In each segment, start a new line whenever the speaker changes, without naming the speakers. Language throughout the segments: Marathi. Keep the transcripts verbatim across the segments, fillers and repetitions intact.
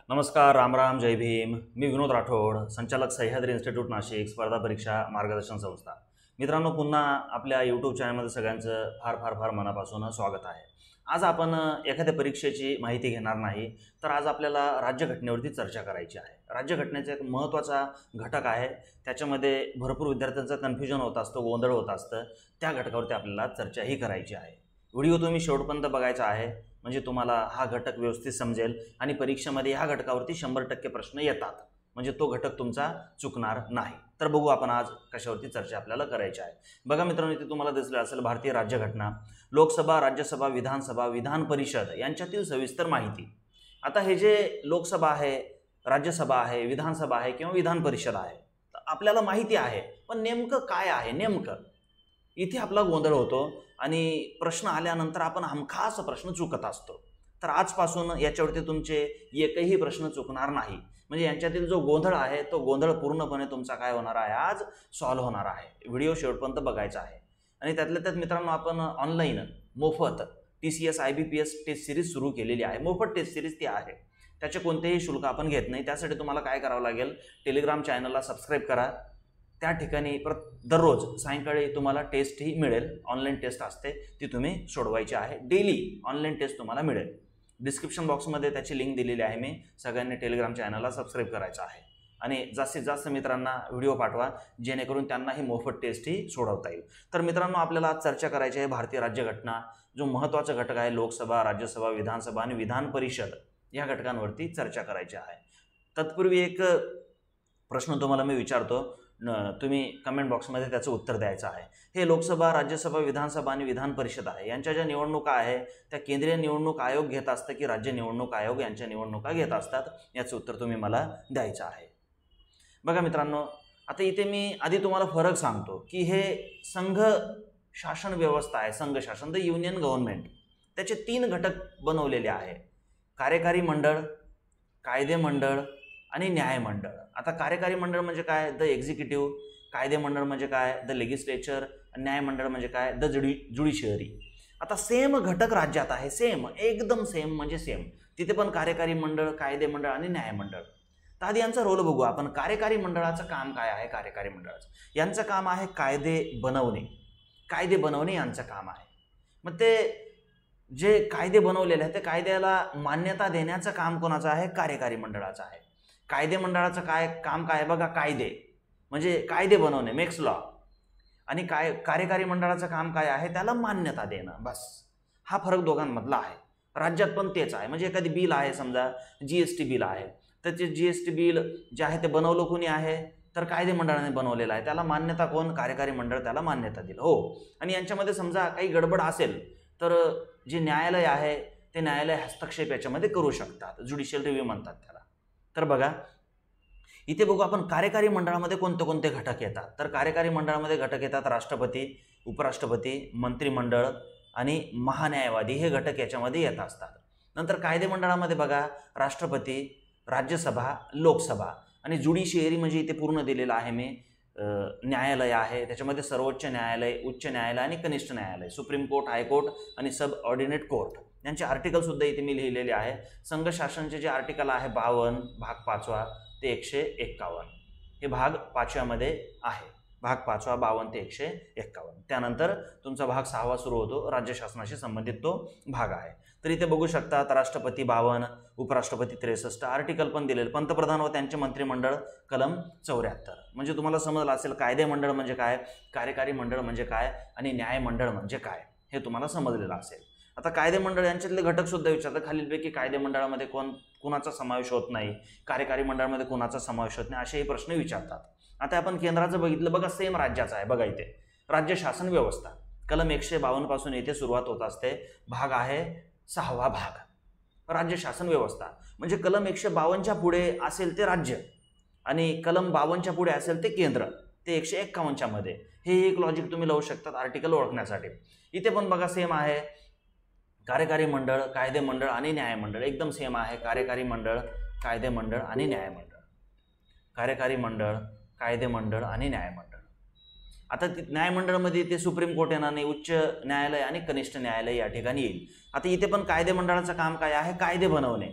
नमस्कार, राम राम, जय भीम. मी विनोद राठोड, संचालक सह्याद्री इन्स्टिट्यूट नाशिक, स्पर्धा परीक्षा मार्गदर्शन संस्था. मित्रांनो, पुन्हा आपल्या यूट्यूब चॅनलमध्ये सगळ्यांचं फार फार फार मनापासून स्वागत आहे. आज आपण एखाद्या परीक्षेची माहिती घेणार नाही, तर आज आपल्याला राज्यघटनेवरती चर्चा करायची आहे. राज्यघटनेचा एक महत्त्वाचा घटक आहे, त्याच्यामध्ये भरपूर विद्यार्थ्यांचं कन्फ्युजन होत असतं, गोंधळ होत असतं. त्या घटकावरती आपल्याला चर्चाही करायची आहे. व्हिडिओ तुम्ही शेवटपर्यंत बघायचा आहे, म्हणजे तुम्हाला हा घटक व्यवस्थित समजेल आणि परीक्षेमध्ये ह्या घटकावरती शंभर टक्के प्रश्न येतात, म्हणजे तो घटक तुमचा चुकणार नाही. तर बघू आपण आज कशावरती चर्चा आपल्याला करायची आहे. बघा मित्रांनो, इथे तुम्हाला दिसलं असेल भारतीय राज्यघटना, लोकसभा, राज्यसभा, विधानसभा, विधान परिषद यांच्यातील सविस्तर माहिती. आता हे जे लोकसभा आहे, राज्यसभा आहे, विधानसभा आहे किंवा विधान परिषद आहे, तर आपल्याला माहिती आहे, पण नेमकं काय आहे, नेमकं इथे आपला गोंधळ होतो आणि प्रश्न आल्यानंतर आपण हमखास प्रश्न चुकत असतो. तर आजपासून याच्यावरती तुमचे एकही प्रश्न चुकणार नाही, म्हणजे यांच्यातील जो गोंधळ आहे तो गोंधळ पूर्णपणे तुमचा काय होणार आहे, आज सॉल्व्ह होणार आहे. व्हिडिओ शेवटपर्यंत बघायचा आहे. आणि त्यातल्या त्यात मित्रांनो, आपण ऑनलाईन मोफत T C S I B P S test series सुरू केलेली आहे. मोफत टेस्ट सिरीज ती आहे, त्याचे कोणतेही शुल्क आपण घेत नाही. त्यासाठी तुम्हाला काय करावं लागेल, टेलिग्राम चॅनलला सबस्क्राईब करा. त्या ठिकाणी प्रत दररोज सायंकाळी तुम्हाला टेस्टही मिळेल. ऑनलाईन टेस्ट असते, ती तुम्ही सोडवायची आहे. डेली ऑनलाईन टेस्ट तुम्हाला मिळेल. डिस्क्रिप्शन बॉक्समध्ये त्याची लिंक दिलेली आहे. मी सगळ्यांनी टेलिग्राम चॅनलला सबस्क्राईब करायचं आहे आणि जास्तीत जास्त मित्रांना व्हिडिओ पाठवा, जेणेकरून त्यांनाही मोफत टेस्टही सोडवता येईल. तर मित्रांनो, आपल्याला आज चर्चा करायची आहे भारतीय राज्यघटना, जो महत्त्वाचा घटक आहे. लोकसभा, राज्यसभा, विधानसभा आणि विधान परिषद या घटकांवरती चर्चा करायची आहे. तत्पूर्वी एक प्रश्न तुम्हाला मी विचारतो, तुम्ही कमेंट बॉक्समध्ये त्याचं उत्तर द्यायचं आहे. हे लोकसभा, राज्यसभा, विधानसभा आणि विधान परिषद आहे, यांच्या ज्या निवडणुका आहे त्या केंद्रीय निवडणूक आयोग घेत असतं की राज्य निवडणूक आयोग यांच्या निवडणुका घेत असतात, याचं उत्तर तुम्ही मला द्यायचं आहे. बघा मित्रांनो, आता इथे मी आधी तुम्हाला फरक सांगतो की हे संघ शासन व्यवस्था आहे, संघ शासन, द युनियन गव्हर्नमेंट. त्याचे तीन घटक बनवलेले आहे: कार्यकारी मंडळ, कायदे मंडळ आणि न्यायमंडळ. आता कार्यकारी मंडळ म्हणजे काय, द एक्झिक्युटिव्ह. कायदे मंडळ म्हणजे काय, द लेजिस्लेचर. न्यायमंडळ म्हणजे काय, द जुडी ज्युडिशियरी. आता सेम घटक राज्यात आहे, सेम, एकदम सेम, म्हणजे सेम. तिथे पण कार्यकारी मंडळ, कायदे मंडळ आणि न्यायमंडळ. तर आधी यांचा रोल बघू आपण. कार्यकारी मंडळाचं काम काय आहे? कार्यकारी मंडळाचं यांचं काम आहे कायदे बनवणे. कायदे बनवणे यांचं काम आहे. मग ते जे कायदे बनवलेले आहेत, ते कायद्याला मान्यता देण्याचं काम कोणाचं आहे? कार्यकारी मंडळाचं आहे. कायदे मंडळाचं काय काम काय आहे बघा, कायदे म्हणजे कायदे बनवणे, मेक्स लॉ. आणि काय कार्यकारी मंडळाचं काम काय आहे? त्याला मान्यता देणं. बस हा फरक दोघांमधला आहे. राज्यात पण तेच आहे. म्हणजे एखादी बिल आहे, समजा जी एस टी बिल आहे, तर ते जी एस टी बिल जे आहे ते बनवलं कोणी आहे? तर कायदे मंडळाने बनवलेलं आहे. त्याला मान्यता कोण? कार्यकारी मंडळ त्याला मान्यता दिलं. हो. आणि यांच्यामध्ये समजा काही गडबड असेल तर जे न्यायालय आहे ते न्यायालय हस्तक्षेप याच्यामध्ये करू शकतात, ज्युडिशियल रिव्ह्यू म्हणतात त्याला. तर बघा इथे बघू आपण कार्यकारी मंडळामध्ये कोणते कोणते घटक येतात. तर कार्यकारी मंडळामध्ये घटक येतात राष्ट्रपती, उपराष्ट्रपती, मंत्रिमंडळ आणि महान्यायवादी. हे घटक याच्यामध्ये येत असतात. नंतर कायदे मंडळामध्ये बघा राष्ट्रपती, राज्यसभा, लोकसभा आणि ज्युडिशियरी म्हणजे इथे पूर्ण दिलेलं आहे मी. न्यायालय आहे, त्याच्यामध्ये सर्वोच्च न्यायालय, उच्च न्यायालय आणि कनिष्ठ न्यायालय, सुप्रीम कोर्ट, हायकोर्ट आणि सब ऑर्डिनेट कोर्ट यांचे आर्टिकल सुद्धा इथे मी लिहिलेले आहे. संघ शासनचे जे आर्टिकल आहे बावन्न, भाग पाचवा ते एकशे एक्कावन्न, हे भाग पाचव्यामध्ये आहे. भाग पाचवा बावन्न ते एकशे एक्कावन्न. त्यानंतर तुमचा भाग सहावा सुरू होतो, राज्य शासनाशी संबंधित तो भाग आहे. तर इथे बघू शकता राष्ट्रपती बावन्न, उपराष्ट्रपती त्रेसष्ट, आर्टिकल पण दिलेलं. पंतप्रधान व त्यांचे मंत्रिमंडळ कलम चौऱ्याहत्तर. म्हणजे तुम्हाला समजलं असेल कायदे मंडळ म्हणजे काय, कार्यकारी मंडळ म्हणजे काय आणि न्यायमंडळ म्हणजे काय, हे तुम्हाला समजलेलं असेल. आता कायदे मंडळ यांच्यातले घटक सुद्धा विचारतात खालीलपैकी कायदे मंडळामध्ये कोण कोणाचा समावेश होत नाही, कार्यकारी मंडळामध्ये कोणाचा समावेश होत नाही, असेही प्रश्न विचारतात. आता आपण केंद्राचं बघितलं बघा, सेम राज्याचं आहे. बघा इथे राज्य शासन व्यवस्था कलम एकशे बावन्न पासून इथे सुरुवात होत असते. भाग आहे सहावा भाग, राज्य शासन व्यवस्था. म्हणजे कलम एकशे बावन्नच्या पुढे असेल ते राज्य आणि कलम बावन्नच्या पुढे असेल ते केंद्र, ते एकशे एक्कावन्नच्या मध्ये. हे एक लॉजिक तुम्ही लावू शकतात आर्टिकल ओळखण्यासाठी. इथे पण बघा सेम आहे, कार्यकारी मंडळ, कायदे मंडळ आणि न्यायमंडळ एकदम सेम आहे. कार्यकारी मंडळ, कायदे मंडळ आणि न्यायमंडळ, कार्यकारी मंडळ, कायदे मंडळ आणि न्यायमंडळ. आता न्यायमंडळामध्ये ते सुप्रीम कोर्ट येणार नाही, उच्च न्यायालय आणि कनिष्ठ न्यायालय या ठिकाणी येईल. आता इथे पण कायदे मंडळाचं काम काय आहे? कायदे बनवणे.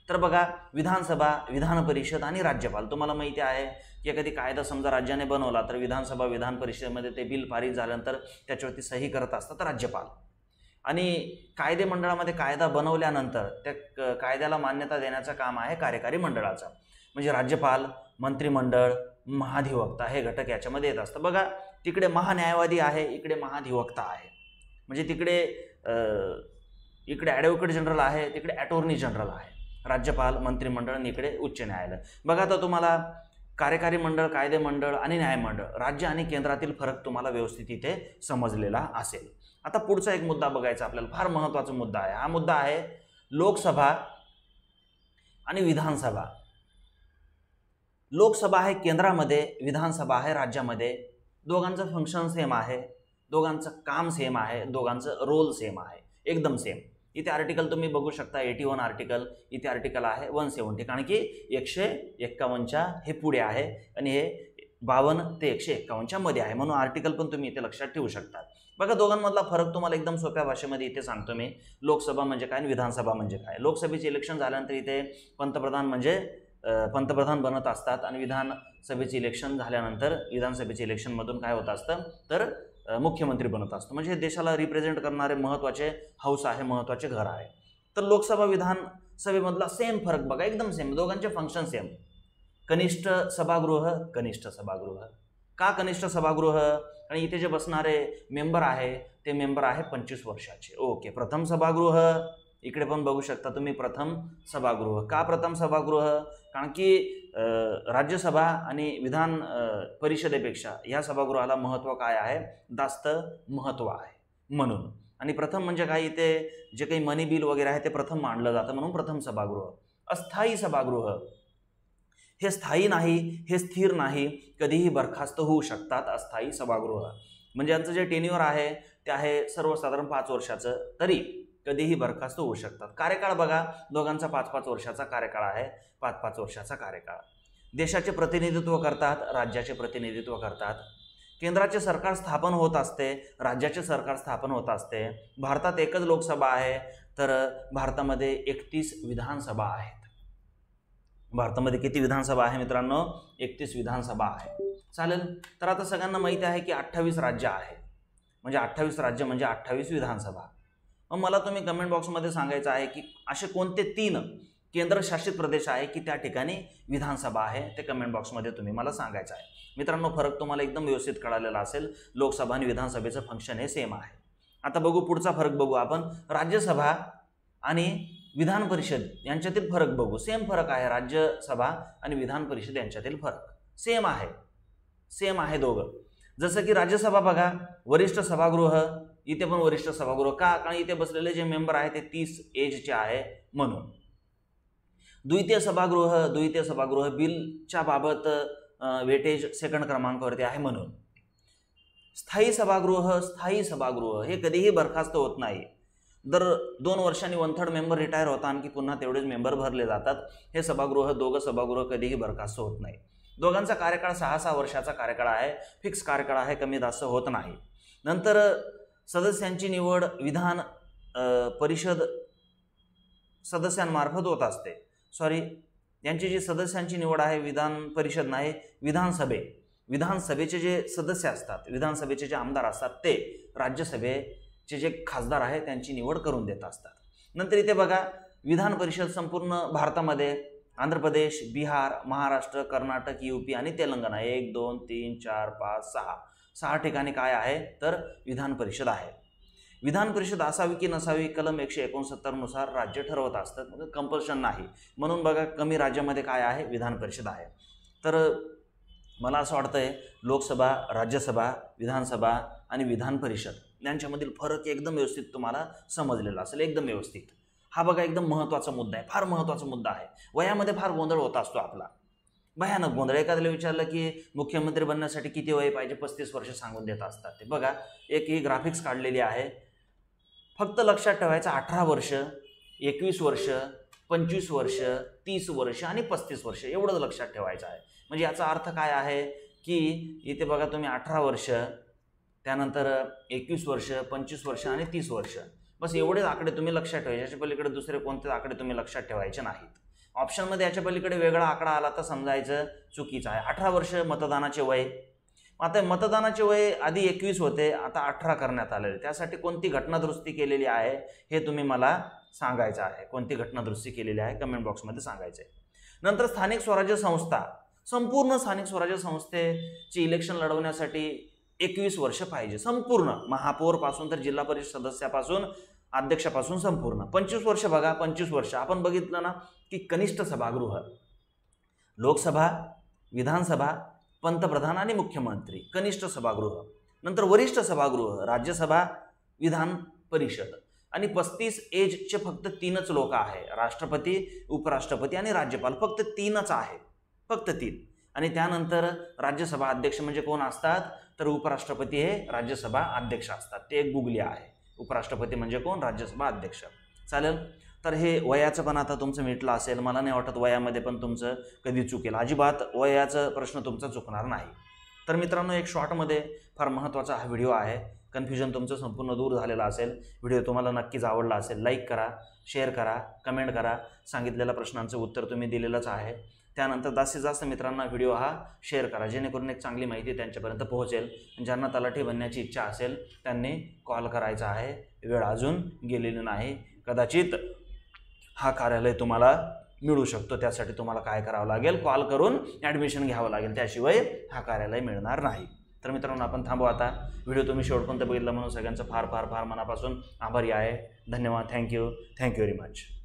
तर बघा, विधानसभा, विधान परिषद आणि राज्यपाल. तुम्हाला माहिती आहे की एखादी कायदा समजा राज्याने बनवला तर विधानसभा, विधान परिषदेमध्ये ते बिल पारित झाल्यानंतर त्याच्यावरती सही करत असतात राज्यपाल. आणि कायदे मंडळामध्ये कायदा बनवल्यानंतर त्या कायद्याला मान्यता देण्याचं काम आहे कार्यकारी मंडळाचं. म्हणजे राज्यपाल, मंत्रिमंडळ, महाधिवक्ता हे घटक याच्यामध्ये येत असतं. बघा, तिकडे महान्यायवादी आहे, इकडे महाधिवक्ता आहे. म्हणजे तिकडे इकडे ॲडव्होकेट जनरल आहे, तिकडे अटॉर्नी जनरल आहे. राज्यपाल, मंत्रिमंडळ आणि इकडे उच्च न्यायालय. बघा, आता तुम्हाला कार्यकारी मंडळ, कायदे मंडळ आणि न्यायमंडळ, राज्य आणि केंद्रातील फरक तुम्हाला व्यवस्थित इथे समजलेला असेल. आता पुढचा एक मुद्दा बघायचा आपल्याला, फार महत्त्वाचा मुद्दा आहे. हा मुद्दा आहे लोकसभा आणि विधानसभा. लोकसभा आहे केंद्रामध्ये, विधानसभा आहे राज्यामध्ये. दोघांचं फंक्शन सेम आहे, दोघांचं काम सेम आहे, दोघांचं रोल सेम आहे, एकदम सेम. इथे आर्टिकल तुम्ही बघू शकता, एटी वन आर्टिकल, इथे आर्टिकल आहे वन सेवन्टी, कारण की एकशे एक्कावन्नच्या हे पुढे आहे आणि हे बावन्न ते एकशे एक्कावन्नच्या मध्ये आहे, म्हणून आर्टिकल पण तुम्ही इथे लक्षात ठेवू शकता. बघा, दोघांमधला फरक तुम्हाला एकदम सोप्या भाषेमध्ये इथे सांगतो मी. लोकसभा म्हणजे काय आणि विधानसभा म्हणजे काय. लोकसभेचे इलेक्शन झाल्यानंतर इथे पंतप्रधान म्हणजे पंतप्रधान बनत असतात आणि विधानसभेचे इलेक्शन झाल्यानंतर विधानसभेचे इलेक्शनमधून काय होत असतं तर मुख्यमंत्री बनत असतो. म्हणजे देशाला रिप्रेझेंट करणारे महत्त्वाचे हाऊस आहे, महत्त्वाचे घर आहे. तर लोकसभा विधानसभेमधला सेम फरक बघा, एकदम सेम, दोघांचे फंक्शन सेम. कनिष्ठ सभागृह, कनिष्ठ सभागृह. का कनिष्ठ सभागृह? आणि इथे जे बसणारे मेंबर आहे ते मेंबर आहे पंचवीस वर्षाचे. ओके. प्रथम सभागृह, इकडे पण बघू शकता तुम्ही, प्रथम सभागृह. का प्रथम सभागृह? कारण की राज्यसभा आणि विधान परिषदेपेक्षा या सभागृहाला महत्त्व काय आहे, जास्त महत्त्व आहे म्हणून. आणि प्रथम म्हणजे काय, इथे जे काही मनी बिल वगैरे आहे ते प्रथम मांडलं जातं म्हणून प्रथम सभागृह. अस्थायी सभागृह, हे स्थायी नाही, हे स्थिर नाही, कधीही बरखास्त होऊ शकतात अस्थायी सभागृह. म्हणजे यांचं जे टेन्युअर आहे ते आहे सर्वसाधारण पाच वर्षाचं, तरी कधीही बरखास्त होऊ शकतात. कार्यकाळ बघा, दोघांचा पाच पाच वर्षाचा कार्यकाळ आहे, पाच पाच वर्षाचा कार्यकाळ. देशाचे प्रतिनिधित्व करतात, राज्याचे प्रतिनिधित्व करतात. केंद्राचे सरकार स्थापन होत असते, राज्याचे सरकार स्थापन होत असते. भारतात एकच लोकसभा आहे, तर भारतामध्ये एकतीस विधानसभा आहेत. भारतामध्ये किती विधानसभा आहे मित्रांनो? एकतीस विधानसभा आहे. चालेल. तर आता सगळ्यांना माहिती आहे की अठ्ठावीस राज्य आहे, म्हणजे अठ्ठावीस राज्य म्हणजे अठ्ठावीस विधानसभा. मग मला तुम्ही कमेंट बॉक्समध्ये सांगायचं आहे की असे कोणते तीन केंद्रशासित प्रदेश आहे की त्या ठिकाणी विधानसभा आहे, ते कमेंट बॉक्समध्ये तुम्ही मला सांगायचं आहे. मित्रांनो, फरक तुम्हाला एकदम व्यवस्थित कळालेला असेल. लोकसभा आणि विधानसभेचं फंक्शन हे सेम आहे. आता बघू पुढचा फरक बघू आपण. राज्यसभा आणि विधान परिषद यांच्यातील फरक बघू. सेम फरक आहे, राज्यसभा आणि विधान परिषद यांच्यातील फरक सेम आहे, सेम आहे दोघं. जसं की राज्यसभा बघा, वरिष्ठ सभागृह, इथे पण वरिष्ठ सभागृह. का? कारण इथे बसलेले जे मेंबर आहे ते तीस एजचे आहे म्हणून. द्वितीय सभागृह, द्वितीय सभागृह बिलच्या बाबत वेटेज सेकंड क्रमांकावरती आहे म्हणून. स्थायी सभागृह, स्थायी सभागृह हे कधीही बरखास्त होत नाही. दर दोन वर्षांनी वन थर्ड मेंबर रिटायर होता, आणखी पुन्हा तेवढेच मेंबर भरले जातात. हे सभागृह, दोघं सभागृह कधीही बरखास्त होत नाही. दोघांचा कार्यकाळ सहा सहा वर्षाचा कार्यकाळ आहे, फिक्स कार्यकाळ आहे, कमी जास्त होत नाही. नंतर सदस्यांची निवड विधान परिषद सदस्यांमार्फत होत असते. सॉरी, यांची जी सदस्यांची निवड आहे विधान परिषद नाही, विधानसभे विधानसभेचे जे सदस्य असतात, विधानसभेचे जे आमदार असतात ते राज्यसभेचे जे खासदार आहे त्यांची निवड करून देत असतात. नंतर इथे बघा, विधान परिषद संपूर्ण भारतामध्ये आंध्र प्रदेश, बिहार, महाराष्ट्र, कर्नाटक, यूपी आणि तेलंगणा, एक दोन तीन चार पाच सहा सहा ठिकाणी काय आहे तर विधान परिषद आहे. विधान परिषद असावी की नसावी कलम एकशे एकोणसत्तर नुसार राज्य ठरवत असतात, म्हणजे कंपल्शन नाही. म्हणून बघा, कमी राज्यामध्ये काय आहे, विधान परिषद आहे. तर मला असं वाटतंय लोकसभा, राज्यसभा, विधानसभा आणि विधान परिषद यांच्यामधील फरक एकदम व्यवस्थित तुम्हाला समजलेला असेल, एकदम व्यवस्थित. हा बघा एकदम महत्त्वाचा मुद्दा आहे, फार महत्त्वाचा मुद्दा आहे. वयामध्ये फार गोंधळ होत असतो आपला, भयानक गोंधळ. एखाद्याला विचारलं की मुख्यमंत्री बनण्यासाठी किती वय पाहिजे, पस्तीस वर्ष सांगून देत असतात ते. बघा, एक ही ग्राफिक्स काढलेली आहे. फक्त लक्षात ठेवायचं, अठरा वर्ष, एकवीस वर्ष, पंचवीस वर्ष, तीस वर्ष आणि पस्तीस वर्ष एवढंच लक्षात ठेवायचं आहे. म्हणजे याचा अर्थ काय आहे की इथे बघा तुम्ही अठरा वर्ष, त्यानंतर एकवीस वर्ष, पंचवीस वर्ष आणि तीस वर्ष, बस एवढेच आकडे तुम्ही लक्षात ठेवायचे. याच्या पलीकडे दुसरे कोणते आकडे तुम्ही लक्षात ठेवायचे नाहीत. ऑप्शनमध्ये याच्या पलीकडे वेगळा आकडा आला तर समजायचं चुकीचं आहे. अठरा वर्ष मतदानाचे वय. आता मतदानाचे वय आधी एकवीस होते, आता अठरा करण्यात आलेले. त्यासाठी कोणती घटनादुरुस्ती केलेली आहे हे तुम्ही मला सांगायचं आहे. कोणती घटनादुरुस्ती केलेली आहे कमेंट बॉक्समध्ये सांगायचं आहे. नंतर स्थानिक स्वराज्य संस्था, संपूर्ण स्थानिक स्वराज्य संस्थेची इलेक्शन लढवण्यासाठी एकवीस वर्ष पाहिजे, संपूर्ण महापौरपासून तर जिल्हा परिषद सदस्यापासून अध्यक्षापासून संपूर्ण. पंचवीस वर्ष बघा, पंचवीस वर्ष आपण बघितलं ना की कनिष्ठ सभागृह, लोकसभा, विधानसभा, पंतप्रधान आणि मुख्यमंत्री कनिष्ठ सभागृह. नंतर वरिष्ठ सभागृह राज्यसभा, विधान परिषद. आणि पस्तीस एजचे फक्त तीनच लोक आहे, राष्ट्रपती, उपराष्ट्रपती आणि राज्यपाल. फक्त तीनच आहे, फक्त तीन. आणि त्यानंतर राज्यसभा अध्यक्ष म्हणजे कोण असतात तर उपराष्ट्रपती हे राज्यसभा अध्यक्ष असतात. ते एक गुगली आहे. उपराष्ट्रपती म्हणजे कोण, राज्यसभा अध्यक्ष. चालेल. तर हे वयाचं पण आता तुमचं मिटलं असेल. मला नाही वाटत वयामध्ये पण तुमचं कधी चुकेल, अजिबात वयाचा प्रश्न तुमचा चुकणार नाही. तर मित्रांनो, एक शॉर्टमध्ये फार महत्त्वाचा हा व्हिडिओ आहे. कन्फ्युजन तुमचं संपूर्ण दूर झालेलं असेल. व्हिडिओ तुम्हाला नक्कीच आवडला असेल. लाईक करा, शेअर करा, कमेंट करा. सांगितलेल्या प्रश्नांचं उत्तर तुम्ही दिलेलंच आहे. त्यानंतर जास्तीत जास्त मित्रांना व्हिडिओ हा शेअर करा, जेणेकरून एक चांगली माहिती त्यांच्यापर्यंत पोहोचेल. ज्यांना तलाठी बनण्याची इच्छा असेल त्यांनी कॉल करायचा आहे, वेळ अजून गेलेली नाही. कदाचित हा कार्यालय तुम्हाला मिळू शकतो. त्यासाठी तुम्हाला काय करावं लागेल, कॉल करून ॲडमिशन घ्यावं लागेल, त्याशिवाय हा कार्यालय मिळणार नाही. तर मित्रांनो, आपण थांबू आता. व्हिडिओ तुम्ही शेवटपर्यंत बघितला म्हणून सगळ्यांचं फार फार फार मनापासून आभारी आहे. धन्यवाद. Thank you thank you very much.